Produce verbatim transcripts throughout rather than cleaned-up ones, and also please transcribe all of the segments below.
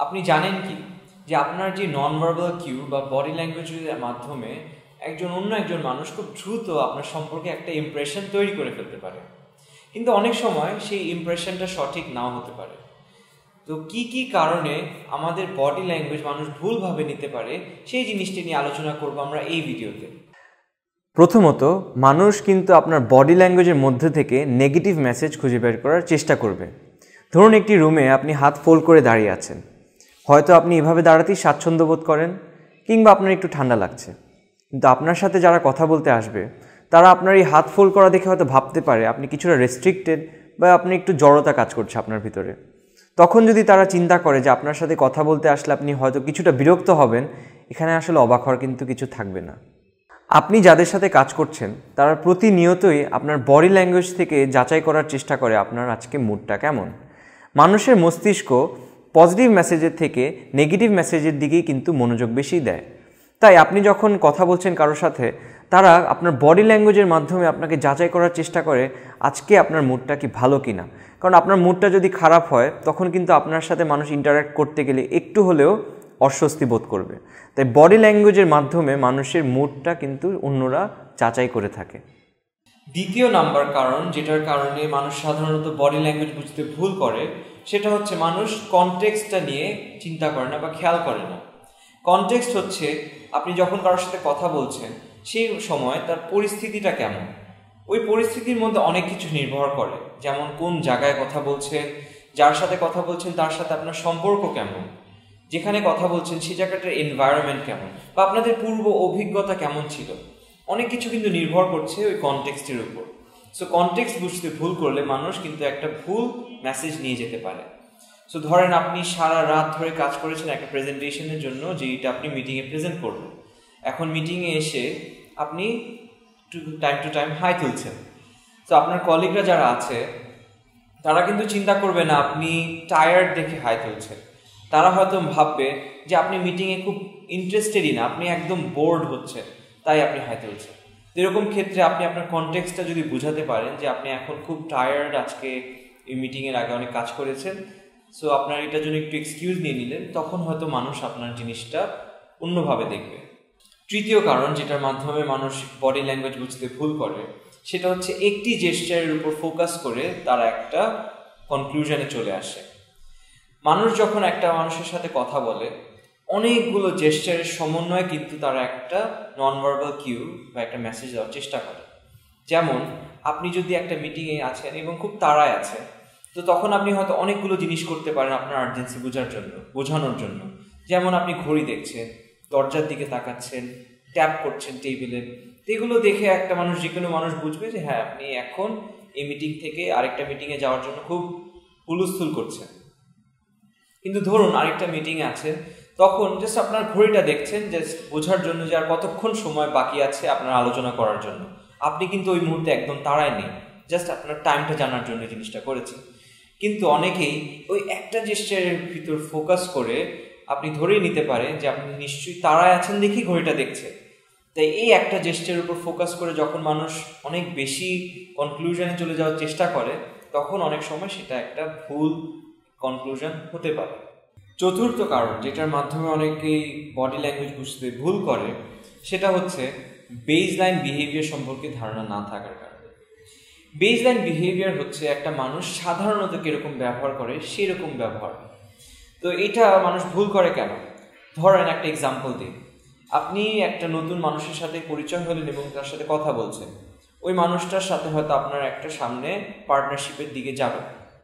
আপনি জানেন কি যে আপনার যে নন ভার্বাল কিউ বা বডি ল্যাঙ্গুয়েজের মাধ্যমে একজন অন্য একজন মানুষ খুব দ্রুত আপনার সম্পর্কে একটা ইমপ্রেশন তৈরি করে ফেলতে পারে, কিন্তু অনেক সময় সেই ইমপ্রেশনটা সঠিক নাও হতে পারে। তো কি কি কারণে আমাদের বডি ল্যাঙ্গুয়েজ মানুষ ভুলভাবে নিতে পারে সেই জিনিসটি নিয়ে আলোচনা করব আমরা এই ভিডিওতে। প্রথমত, মানুষ কিন্তু আপনার বডি ল্যাঙ্গুয়েজের মধ্যে থেকে নেগেটিভ মেসেজ খুঁজে বের করার চেষ্টা করবে। ধরুন একটি রুমে আপনি হাত ফোল্ড করে দাঁড়িয়ে আছেন, হয়তো আপনি এভাবে দাঁড়াতেই স্বাচ্ছন্দ্য বোধ করেন, কিংবা আপনার একটু ঠান্ডা লাগছে, কিন্তু আপনার সাথে যারা কথা বলতে আসবে তারা আপনার এই হাত ফোল্ড করা দেখে হয়তো ভাবতে পারে আপনি কিছুটা রেস্ট্রিক্টেড বা আপনি একটু জড়তা কাজ করছে আপনার ভিতরে। তখন যদি তারা চিন্তা করে যে আপনার সাথে কথা বলতে আসলে আপনি হয়তো কিছুটা বিরক্ত হবেন, এখানে আসলে অবাক হওয়ার কিন্তু কিছু থাকবে না। আপনি যাদের সাথে কাজ করছেন তারা প্রতিনিয়তই আপনার বডি ল্যাঙ্গুয়েজ থেকে যাচাই করার চেষ্টা করে আপনার আজকে মুডটা কেমন। মানুষের মস্তিষ্ক পজিটিভ মেসেজের থেকে নেগেটিভ মেসেজের দিকেই কিন্তু মনোযোগ বেশি দেয়। তাই আপনি যখন কথা বলছেন কারোর সাথে, তারা আপনার বডি ল্যাঙ্গুয়েজের মাধ্যমে আপনাকে যাচাই করার চেষ্টা করে আজকে আপনার মুডটা কি ভালো কি না। কারণ আপনার মুডটা যদি খারাপ হয় তখন কিন্তু আপনার সাথে মানুষ ইন্টারাক্ট করতে গেলে একটু হলেও অস্বস্তি বোধ করবে। তাই বডি ল্যাঙ্গুয়েজের মাধ্যমে মানুষের মুডটা কিন্তু অন্যরা যাচাই করে থাকে। দ্বিতীয় নাম্বার কারণ যেটার কারণে মানুষ সাধারণত বডি ল্যাঙ্গুয়েজ বুঝতে ভুল করে, সেটা হচ্ছে মানুষ কনটেক্সটটা নিয়ে চিন্তা করে না বা খেয়াল করে না। কনটেক্সট হচ্ছে আপনি যখন কারোর সাথে কথা বলছেন সেই সময় তার পরিস্থিতিটা কেমন, ওই পরিস্থিতির মধ্যে অনেক কিছু নির্ভর করে। যেমন কোন জায়গায় কথা বলছেন, যার সাথে কথা বলছেন তার সাথে আপনার সম্পর্ক কেমন, যেখানে কথা বলছেন সেই জায়গাটার এনভায়রনমেন্ট কেমন, বা আপনাদের পূর্ব অভিজ্ঞতা কেমন ছিল। অনেক কিছু কিন্তু নির্ভর করছে ওই কনটেক্সটের উপর। সো কনটেক্সট বুঝতে ভুল করলে মানুষ কিন্তু একটা ভুল মেসেজ নিয়ে যেতে পারে। সো ধরেন আপনি সারা রাত ধরে কাজ করেছেন একটা প্রেজেন্টেশনের জন্য, যেইটা আপনি মিটিংয়ে প্রেজেন্ট করবেন। এখন মিটিংয়ে এসে আপনি টাইম টু টাইম হাই তুলছেন। তো আপনার কলিগরা যারা আছে তারা কিন্তু চিন্তা করবে না আপনি টায়ার্ড দেখে হাই তুলছেন, তারা হয়তো ভাববে যে আপনি মিটিংয়ে খুব ইন্টারেস্টেডই না, আপনি একদম বোর্ড হচ্ছেন তাই আপনি হাই তুলছেন। তো এরকম ক্ষেত্রে আপনি আপনার কনটেক্সটটা যদি বুঝাতে পারেন যে আপনি এখন খুব টায়ার্ড, আজকে এই মিটিংয়ের আগে অনেক কাজ করেছেন, সো আপনার এটার জন্য একটু এক্সকিউজ নিয়ে নিলেন, তখন হয়তো মানুষ আপনার জিনিসটা অন্যভাবে দেখবে। তৃতীয় কারণ যেটার মাধ্যমে মানুষ বডি ল্যাঙ্গুয়েজ বুঝতে ভুল করে, সেটা হচ্ছে একটি জেস্চারের উপর ফোকাস করে তারা একটা কনক্লুশনে চলে আসে। মানুষ যখন একটা মানুষের সাথে কথা বলে অনেকগুলো জেস্চারের সমন্বয়ে কিন্তু তারা একটা নন ভার্বাল কিউ বা একটা মেসেজ দেওয়ার চেষ্টা করে। যেমন আপনি যদি একটা মিটিংয়ে আছেন এবং খুব তাড়ায় আছেন, তো তখন আপনি হয়তো অনেকগুলো জিনিস করতে পারেন আপনার আর্জেন্সি বোঝার জন্য বোঝানোর জন্য। যেমন আপনি ঘড়ি দেখছেন, দরজার দিকে তাকাচ্ছেন, ট্যাপ করছেন টেবিলে। তো এগুলো দেখে একটা মানুষ, যে কোনো মানুষ বুঝবে যে হ্যাঁ আপনি এখন এই মিটিং থেকে আরেকটা মিটিংয়ে যাওয়ার জন্য খুব হুলস্থুল করছেন। কিন্তু ধরুন আরেকটা মিটিংয়ে আছে, তখন জাস্ট আপনার ঘড়িটা দেখছেন জাস্ট বোঝার জন্য যে আর কতক্ষণ সময় বাকি আছে আপনার আলোচনা করার জন্য। আপনি কিন্তু ওই মুহূর্তে একদম তাড়ায় নেই, জাস্ট আপনার টাইমটা জানার জন্য জিনিসটা করেছেন। কিন্তু অনেকেই ওই একটা জেস্চারের ভিতর ফোকাস করে আপনি ধরেই নিতে পারেন যে আপনি নিশ্চয়ই তাড়ায় আছেন দেখি ঘড়িটা দেখছে। তাই এই একটা জেস্চারের উপর ফোকাস করে যখন মানুষ অনেক বেশি কনক্লুশনে চলে যাওয়ার চেষ্টা করে, তখন অনেক সময় সেটা একটা ভুল কনক্লুশন হতে পারে। চতুর্থ কারণ যেটার মাধ্যমে অনেকেই বডি ল্যাঙ্গুয়েজ বুঝতে ভুল করে, সেটা হচ্ছে বেসলাইন বিহেভিয়ার সম্পর্কে ধারণা না থাকার কারণে। বেসলাইন বিহেভিয়ার হচ্ছে একটা মানুষ সাধারণত কিরকম ব্যবহার করে সেরকম ব্যবহার। তো এটা মানুষ ভুল করে কেন? ধরেন একটা এক্সাম্পল দিই। আপনি একটা নতুন মানুষের সাথে পরিচয় হলেন এবং তার সাথে কথা বলছেন। ওই মানুষটার সাথে হয়তো আপনার একটা সামনে পার্টনারশিপের দিকে যাবে।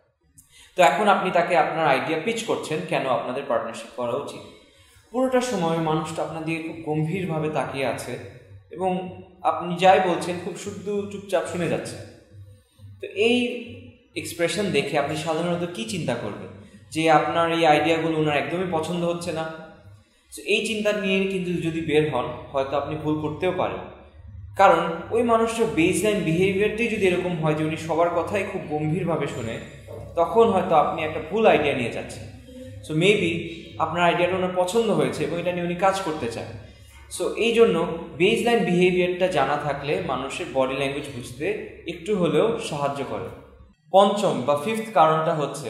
তো এখন আপনি তাকে আপনার আইডিয়া পিচ করছেন কেন আপনাদের পার্টনারশিপ করা উচিত। পুরোটা সময় মানুষটা আপনার দিকে খুব গম্ভীরভাবে তাকিয়ে আছে এবং আপনি যাই বলছেন খুব শুদ্ধ চুপচাপ শুনে যাচ্ছে। তো এই এক্সপ্রেশন দেখে আপনি সাধারণত কি চিন্তা করবেন? যে আপনার এই আইডিয়াগুলো ওনার একদমই পছন্দ হচ্ছে না। তো এই চিন্তা নিয়ে কিন্তু যদি বের হন, হয়তো আপনি ভুল করতেও পারেন। কারণ ওই মানুষটার বেসলাইন বিহেভিয়ারটাই যদি এরকম হয় যে উনি সবার কথাই খুব গম্ভীরভাবে শুনে, তখন হয়তো আপনি একটা ভুল আইডিয়া নিয়ে যাচ্ছেন। সো মেবি আপনার আইডিয়াটা ওনার পছন্দ হয়েছে এবং এটা নিয়ে উনি কাজ করতে চান। সো এই জন্য বেসলাইন বিহেভিয়ারটা জানা থাকলে মানুষের বডি ল্যাঙ্গুয়েজ বুঝতে একটু হলেও সাহায্য করে। পঞ্চম বা ফিফথ কারণটা হচ্ছে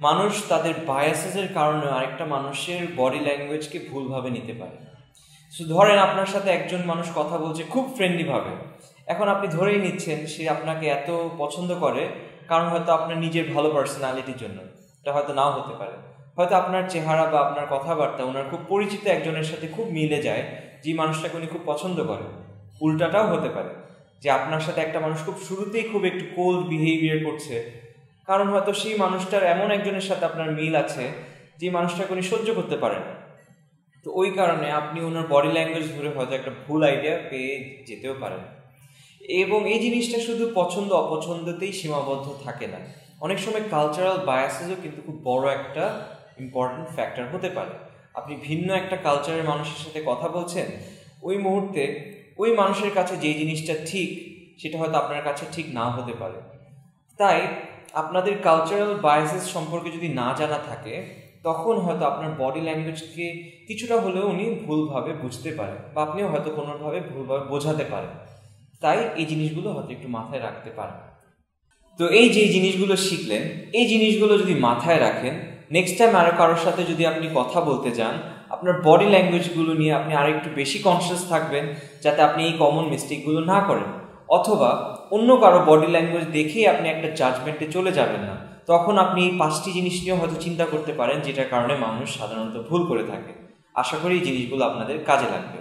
মানুষ তাদের বায়াসেসের কারণে আরেকটা মানুষের বডি ল্যাঙ্গুয়েজকে ভুলভাবে নিতে পারে। সো ধরেন আপনার সাথে একজন মানুষ কথা বলছে খুব ফ্রেন্ডলিভাবে, এখন আপনি ধরেই নিচ্ছেন সে আপনাকে এত পছন্দ করে, কারণ হয়তো আপনার নিজের ভালো পার্সোনালিটির জন্য। এটা হয়তো নাও হতে পারে, হয়তো আপনার চেহারা বা আপনার কথাবার্তা ওনার খুব পরিচিত একজনের সাথে খুব মিলে যায়, যে মানুষটাকে উনি খুব পছন্দ করে। উল্টাটাও হতে পারে যে আপনার সাথে একটা মানুষ খুব শুরুতেই খুব একটু কোল্ড বিহেভিয়ার করছে, কারণ হয়তো সেই মানুষটার এমন একজনের সাথে আপনার মিল আছে যে মানুষটাকে উনি সহ্য করতে পারেন। তো ওই কারণে আপনি ওনার বডি ল্যাঙ্গুয়েজ ধরে হয়তো একটা ভুল আইডিয়া পেয়ে যেতেও পারেন। এবং এই জিনিসটা শুধু পছন্দ অপছন্দতেই সীমাবদ্ধ থাকে না, অনেক সময় কালচারাল বায়াসেসও কিন্তু খুব বড় একটা ইম্পর্টেন্ট ফ্যাক্টর হতে পারে। আপনি ভিন্ন একটা কালচারের মানুষের সাথে কথা বলছেন, ওই মুহূর্তে ওই মানুষের কাছে যে জিনিসটা ঠিক সেটা হয়তো আপনার কাছে ঠিক না হতে পারে। তাই আপনাদের কালচারাল বায়াসেস সম্পর্কে যদি না জানা থাকে, তখন হয়তো আপনার বডি ল্যাঙ্গুয়েজকে কিছুটা হলেও উনি ভুলভাবে বুঝতে পারেন, বা আপনিও হয়তো কোনোভাবে ভুলভাবে বোঝাতে পারেন। তাই এই জিনিসগুলো হয়তো একটু মাথায় রাখতে পারেন। তো এই যে জিনিসগুলো শিখলেন, এই জিনিসগুলো যদি মাথায় রাখেন, নেক্সট টাইম আরও কারোর সাথে যদি আপনি কথা বলতে যান, আপনার বডি ল্যাঙ্গুয়েজগুলো নিয়ে আপনি আরও একটু বেশি কনসিয়াস থাকবেন, যাতে আপনি এই কমন মিস্টেকগুলো না করেন। অথবা অন্য কারো বডি ল্যাঙ্গুয়েজ দেখেই আপনি একটা জাজমেন্টে চলে যাবেন না, তখন আপনি এই পাঁচটি জিনিস নিয়েও হয়তো চিন্তা করতে পারেন, যেটার কারণে মানুষ সাধারণত ভুল করে থাকে। আশা করি এই জিনিসগুলো আপনাদের কাজে লাগবে।